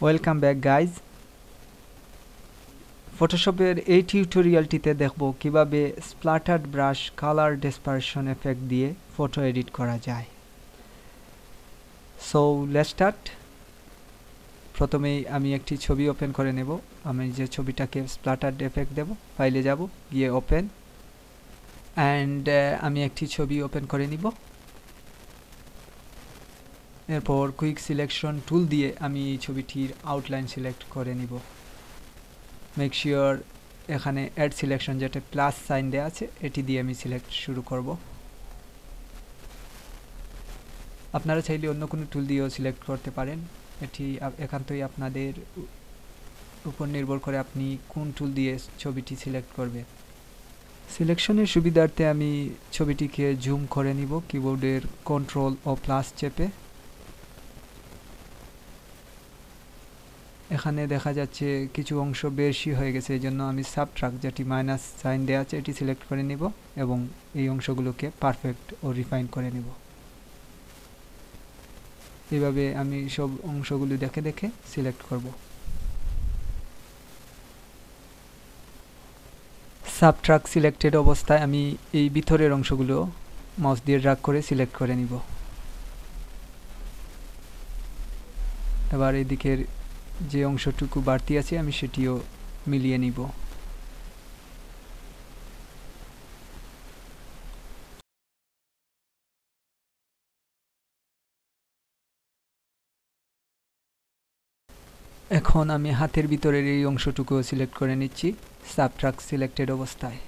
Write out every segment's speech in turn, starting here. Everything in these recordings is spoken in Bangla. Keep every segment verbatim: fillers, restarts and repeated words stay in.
Welcome back guys. ফটোশপের এই টিউটোরিয়ালটিতে দেখব কিভাবে splatter brush colour dispersion effect দিয়ে ফটো এডিট করা যায়। So let's start. প্রথমেই আমি একটি ছবি ওপেন করে নেব। আমি যে ছবিটাকে স্প্ল্যাটার এফেক্ট দেব, ফাইলে যাব, গিয়ে ওপেন, অ্যান্ড আমি একটি ছবি ওপেন করে নিব। এরপর কুইক সিলেকশন টুল দিয়ে আমি এই ছবিটির আউটলাইন সিলেক্ট করে নিব। মেক শিওর এখানে অ্যাড সিলেকশন যেটা প্লাস সাইন দেওয়া আছে এটি দিয়ে আমি সিলেক্ট শুরু করব। আপনারা চাইলে অন্য কোনো টুল দিয়েও সিলেক্ট করতে পারেন, এটি একান্তই আপনাদের উপর নির্ভর করে আপনি কোন টুল দিয়ে ছবিটি সিলেক্ট করবে। সিলেকশনের সুবিধার্থে আমি ছবিটিকে জুম করে নিব কিবোর্ডের কন্ট্রোল ও প্লাস চেপে। এখানে দেখা যাচ্ছে কিছু অংশ বেশি হয়ে গেছে, এই জন্য আমি সাবট্রাক্ট যেটি মাইনাস সাইন দেওয়া আছে এটি সিলেক্ট করে নিব এবং এই অংশগুলোকে পারফেক্ট ও রিফাইন করে নিব। এইভাবে আমি সব অংশগুলো দেখে দেখে সিলেক্ট করব। সাবট্রাক্ট সিলেক্টেড অবস্থায় আমি এই ভিতরের অংশগুলো মাউস দিয়ে ড্র্যাগ করে সিলেক্ট করে নিব। এবার এই দিকের যে অংশটুকু বাড়তি আছে আমি সেটিও মিলিয়ে নিব। এখন আমি হাতের ভিতরের এই অংশটুকু সিলেক্ট করে নিচ্ছি সাবট্রাক্ট সিলেক্টেড অবস্থায়।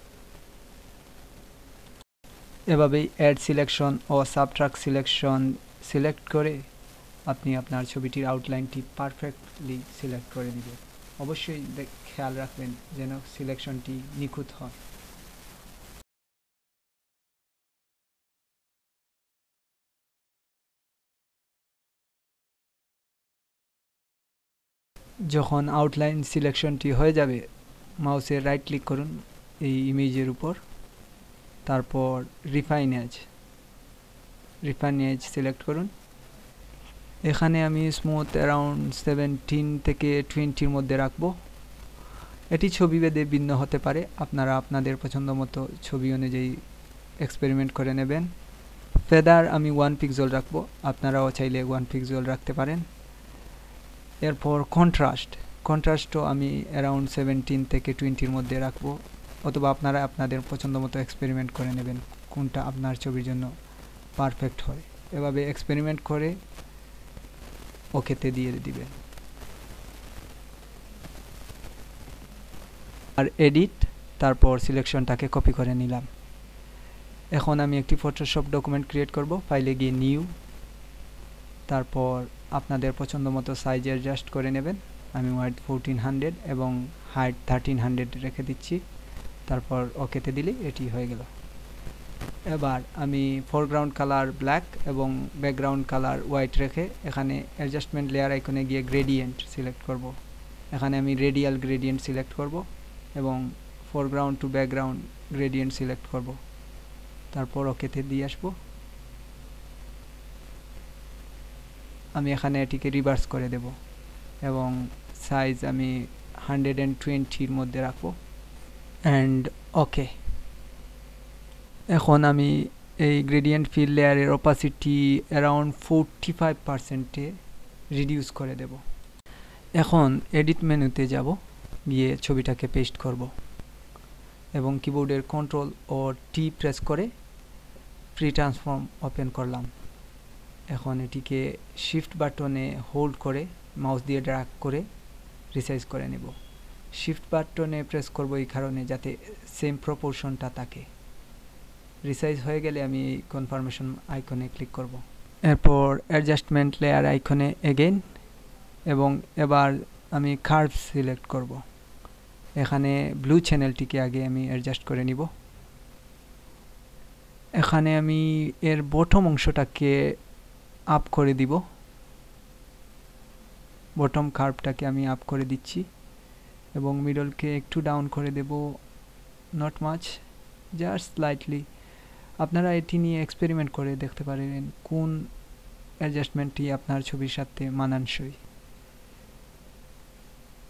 এভাবেই অ্যাড সিলেকশন ও সাবট্রাক্ট সিলেকশন সিলেক্ট করে আপনি আপনার ছবিটির আউটলাইনটি পারফেক্টলি সিলেক্ট করে নেবেন। অবশ্যই খেয়াল রাখবেন যেন সিলেকশনটি নিখুঁত হয়। যখন আউটলাইন সিলেকশনটি হয়ে যাবে, মাউসের রাইট ক্লিক করুন এই ইমেজের উপর, তারপর refine edge refine edge select করুন। এখানে আমি স্মুথ অ্যারাউন্ড সেভেন্টিন থেকে টোয়েন্টির মধ্যে রাখবো। এটি ছবি ভেদে ভিন্ন হতে পারে, আপনারা আপনাদের পছন্দ মতো ছবি অনুযায়ী এক্সপেরিমেন্ট করে নেবেন। ফেদার আমি ওয়ান পিক্সেল রাখবো, আপনারাও চাইলে ওয়ান পিক্সেল রাখতে পারেন। এরপর কন্ট্রাস্ট কন্ট্রাস্টও আমি অ্যারাউন্ড সেভেন্টিন থেকে টোয়েন্টির মধ্যে রাখবো, অথবা আপনারা আপনাদের পছন্দ মতো এক্সপেরিমেন্ট করে নেবেন কোনটা আপনার ছবির জন্য পারফেক্ট হয়। এভাবে এক্সপেরিমেন্ট করে ওকেতে দিয়ে দিবেন। আর এডিট, তারপর সিলেকশনটাকে কপি করে নিলাম। এখন আমি একটি ফটোশপ ডকুমেন্ট ক্রিয়েট করব। ফাইলে গিয়ে নিউ, তারপর আপনাদের পছন্দ মতো সাইজ অ্যাডজাস্ট করে নেবেন। আমি ওয়াইড ফোরটিন হান্ড্রেড এবং হাইট থার্টিন হান্ড্রেড রেখে দিচ্ছি, তারপর ওকেতে দিলে এটি হয়ে গেল। এবার আমি ফোরগ্রাউন্ড কালার ব্ল্যাক এবং ব্যাকগ্রাউন্ড কালার হোয়াইট রেখে এখানে অ্যাডজাস্টমেন্ট লেয়ার আইকনে গিয়ে গ্রেডিয়েন্ট সিলেক্ট করব। এখানে আমি রেডিয়াল গ্রেডিয়েন্ট সিলেক্ট করব এবং foreground to background gradient select করব, তারপর ওকেতে দিয়ে আসব। আমি এখানে এটিকে রিভার্স করে দেব এবং সাইজ আমি হান্ড্রেড অ্যান্ড টোয়েন্টির মধ্যে রাখবো অ্যান্ড ওকে। এখন আমি এই গ্রেডিয়েন্ট ফিল লেয়ারের অপাসিটি অ্যারাউন্ড ফোরটি ফাইভ পারসেন্টে রিডিউস করে দেব। এখন এডিট মেনুতে যাব, গিয়ে ছবিটাকে পেস্ট করব এবং কিবোর্ডের কন্ট্রোল ও টি প্রেস করে ফ্রি ট্রান্সফর্ম ওপেন করলাম। এখন এটিকে শিফট বাটনে হোল্ড করে মাউস দিয়ে ড্র্যাগ করে রিসাইজ করে নেব। শিফট বাটনে প্রেস করব এই কারণে যাতে সেম প্রপোর্শনটা থাকে। রিসাইজ হয়ে গেলে আমি কনফার্মেশন আইকনে ক্লিক করব। এরপর অ্যাডজাস্টমেন্ট লেয়ার আইকনে এগেইন এবং এবার আমি কার্ভ সিলেক্ট করব। এখানে ব্লু চ্যানেলটিকে আগে আমি অ্যাডজাস্ট করে নিব। এখানে আমি এর বটম অংশটাকে আপ করে দিব, বটম কার্ভটাকে আমি আপ করে দিচ্ছি এবং মিডলকে একটু ডাউন করে দেব, নট মাচ, জাস্ট স্লাইটলি। আপনারা এটি নিয়ে এক্সপেরিমেন্ট করে দেখতে পারেন কোন অ্যাডজাস্টমেন্টটি আপনার ছবির সাথে মানানসই।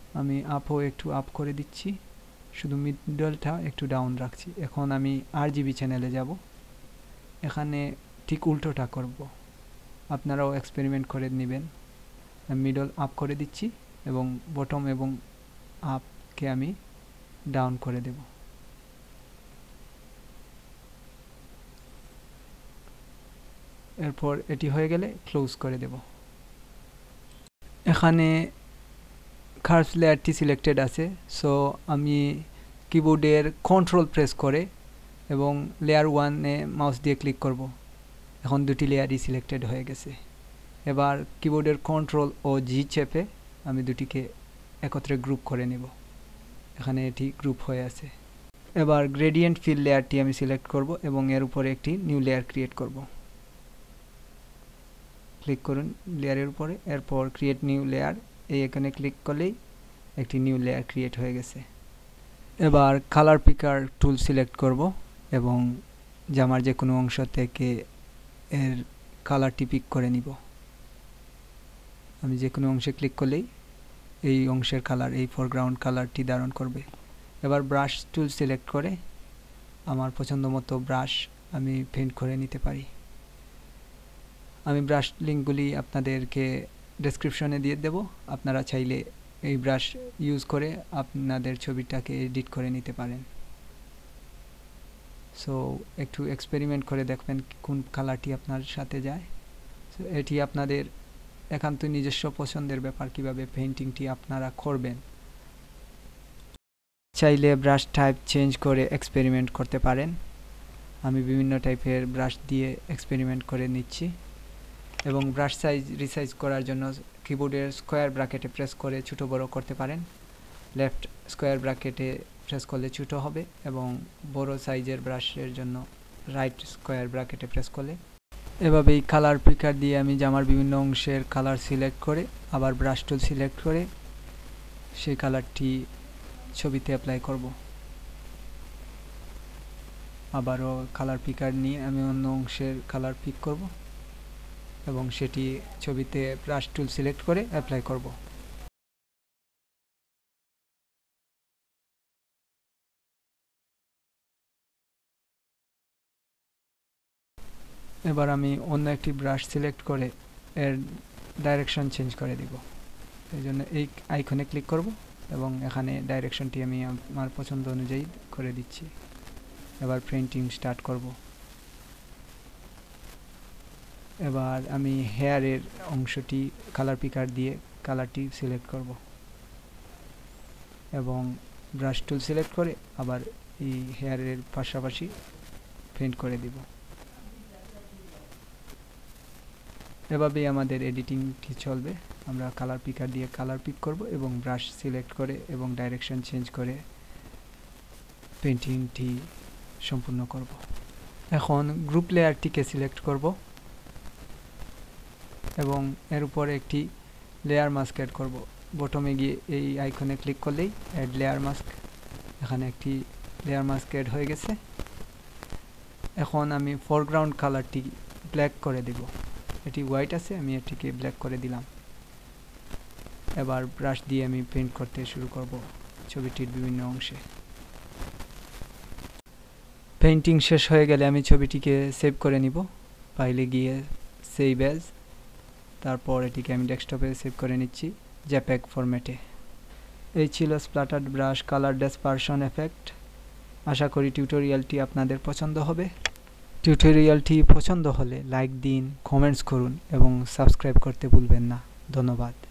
আমি আপও একটু আপ করে দিচ্ছি, শুধু মিডলটা একটু ডাউন রাখছি। এখন আমি আরজিবি চ্যানেলে যাব, এখানে ঠিক উল্টোটা করব, আপনারাও এক্সপেরিমেন্ট করে নেবেন। মিডল আপ করে দিচ্ছি এবং বটম এবং আপকে আমি ডাউন করে দেব। এরপর এটি হয়ে গেলে ক্লোজ করে দেব। এখানে কার্ভস লেয়ারটি সিলেক্টেড আছে, সো আমি কিবোর্ডের কন্ট্রোল প্রেস করে এবং লেয়ার ওয়ানে মাউস দিয়ে ক্লিক করব। এখন দুটি লেয়ারই সিলেক্টেড হয়ে গেছে। এবার কিবোর্ডের কন্ট্রোল ও জি চেপে আমি দুটিকে একত্রে গ্রুপ করে নেব। এখানে এটি গ্রুপ হয়ে আছে। এবার গ্রেডিয়েন্ট ফিল লেয়ারটি আমি সিলেক্ট করব এবং এর উপরে একটি নিউ লেয়ার ক্রিয়েট করব। ক্লিক করুন লেয়ারের উপরে, এরপর ক্রিয়েট নিউ লেয়ার, এই এখানে ক্লিক করলেই একটি নিউ লেয়ার ক্রিয়েট হয়ে গেছে। এবার কালার পিকার টুল সিলেক্ট করব এবং জামার যে কোনো অংশ থেকে এর কালারটি পিক করে নিব। আমি যে কোনো অংশে ক্লিক করলেই এই অংশের কালার, এই ফোরগ্রাউন্ড কালারটি ধারণ করবে। এবার ব্রাশ টুল সিলেক্ট করে আমার পছন্দ মতো ব্রাশ আমি পেইন্ট করে নিতে পারি। আমি ব্রাশ লিঙ্কগুলি আপনাদেরকে ডেসক্রিপশনে দিয়ে দেব, আপনারা চাইলে এই ব্রাশ ইউজ করে আপনাদের ছবিটাকে এডিট করে নিতে পারেন। সো একটু এক্সপেরিমেন্ট করে দেখবেন কোন কালারটি আপনার সাথে যায়। সো এটি আপনাদের একান্ত নিজস্ব পছন্দের ব্যাপার, কিভাবে পেইন্টিংটি আপনারা করবেন। চাইলে ব্রাশ টাইপ চেঞ্জ করে এক্সপেরিমেন্ট করতে পারেন। আমি বিভিন্ন টাইপের ব্রাশ দিয়ে এক্সপেরিমেন্ট করে নিচ্ছি এবং ব্রাশ সাইজ রিসাইজ করার জন্য কিবোর্ডের স্কোয়ার ব্র্যাকেটে প্রেস করে ছোটো বড় করতে পারেন। লেফট স্কোয়ার ব্র্যাকেটে প্রেস করলে ছোটো হবে এবং বড় সাইজের ব্রাশের জন্য রাইট স্কোয়ার ব্র্যাকেটে প্রেস করলে। এভাবেই কালার পিকার দিয়ে আমি জামার বিভিন্ন অংশের কালার সিলেক্ট করে আবার ব্রাশ টুল সিলেক্ট করে সেই কালারটি ছবিতে অ্যাপ্লাই করব। আবারও কালার পিকার নিয়ে আমি অন্য অংশের কালার পিক করব এবং সেটি ছবিতে ব্রাশ টুল সিলেক্ট করে অ্যাপ্লাই করব। এবার আমি অন্য একটি ব্রাশ সিলেক্ট করে এর ডাইরেকশন চেঞ্জ করে দিব। এই জন্য এই আইকনে ক্লিক করব এবং এখানে ডাইরেকশনটি আমি আমার পছন্দ অনুযায়ী করে দিচ্ছি। এবার পেইন্টিং স্টার্ট করব। এবার আমি হেয়ারের অংশটি কালার পিকার দিয়ে কালারটি সিলেক্ট করব এবং ব্রাশ টুল সিলেক্ট করে আবার এই হেয়ারের পাশাপাশি পেইন্ট করে দিব। এভাবেই আমাদের এডিটিংটি চলবে। আমরা কালার পিকার দিয়ে কালার পিক করব এবং ব্রাশ সিলেক্ট করে এবং ডাইরেকশন চেঞ্জ করে পেইন্টিংটি সম্পূর্ণ করব। এখন গ্রুপ লেয়ারটিকে সিলেক্ট করব এবং এর উপরে একটি লেয়ার মাস্ক অ্যাড করব। বটমে গিয়ে এই আইকনে ক্লিক করলেই অ্যাড লেয়ার মাস্ক, এখানে একটি লেয়ার মাস্ক অ্যাড হয়ে গেছে। এখন আমি ফোরগ্রাউন্ড কালারটি ব্ল্যাক করে দেব। এটি হোয়াইট আছে, আমি এটিকে ব্ল্যাক করে দিলাম। এবার ব্রাশ দিয়ে আমি পেইন্ট করতে শুরু করব ছবিটির বিভিন্ন অংশে। পেইন্টিং শেষ হয়ে গেলে আমি ছবিটিকে সেভ করে নিব। ফাইলে গিয়ে সেভ অ্যাজ, তারপর এটিকে আমি ডেস্কটপে সেভ করে নিচ্ছি জেপিইজি ফরম্যাটে। এই ছিল splatter brush colour dispersion effect. আশা করি টিউটোরিয়ালটি আপনাদের পছন্দ হবে। টিউটোরিয়ালটি পছন্দ হলে লাইক দিন, কমেন্টস করুন এবং সাবস্ক্রাইব করতে ভুলবেন না। ধন্যবাদ।